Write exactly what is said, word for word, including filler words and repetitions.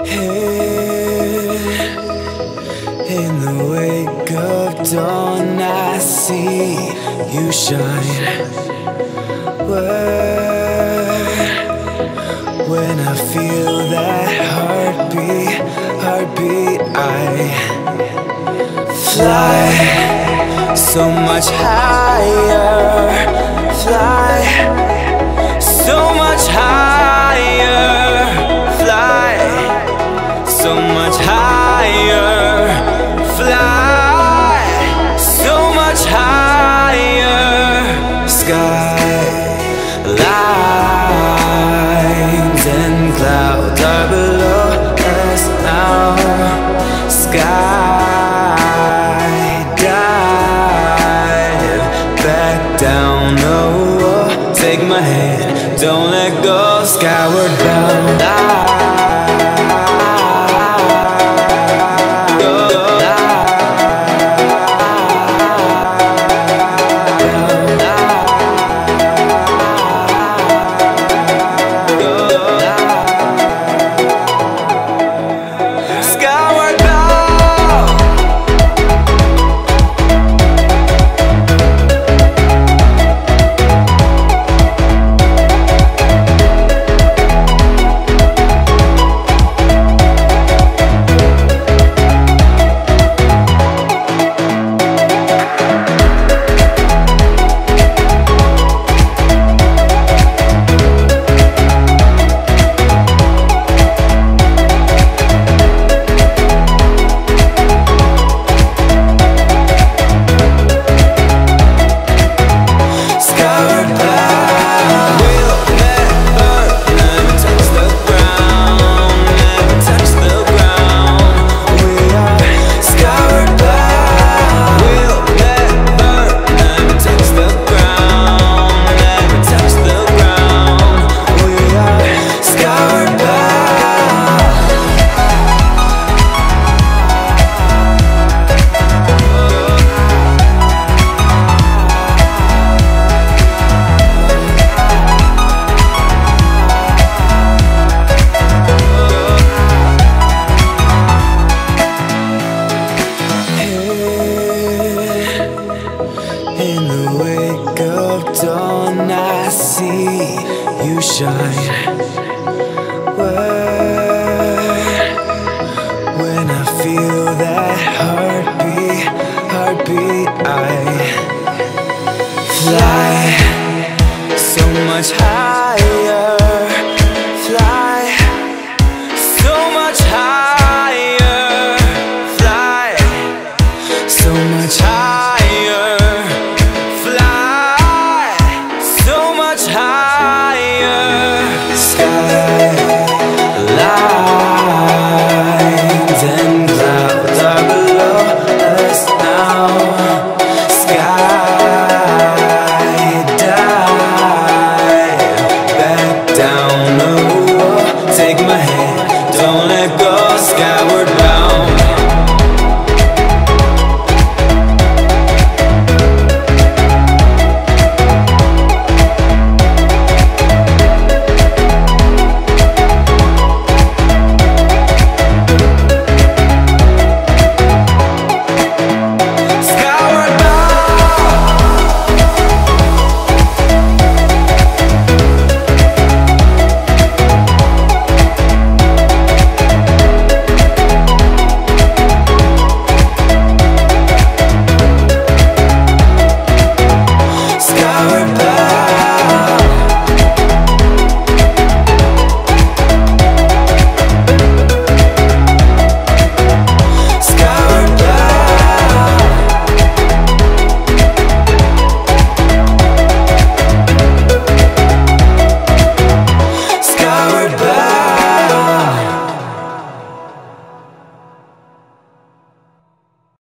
Here in the wake of dawn, I see you shine. Where, when I feel that heartbeat, heartbeat, I fly so much higher, fly so much higher, fly so much higher, fly so much higher. Skylines and clouds are below us now. Skydive back down, oh, take my hand, don't let go, skyward bound. In the wake of dawn, I see you shine. Where, when I feel that heartbeat, heartbeat, I fly so much higher, fly so much higher, fly so much higher.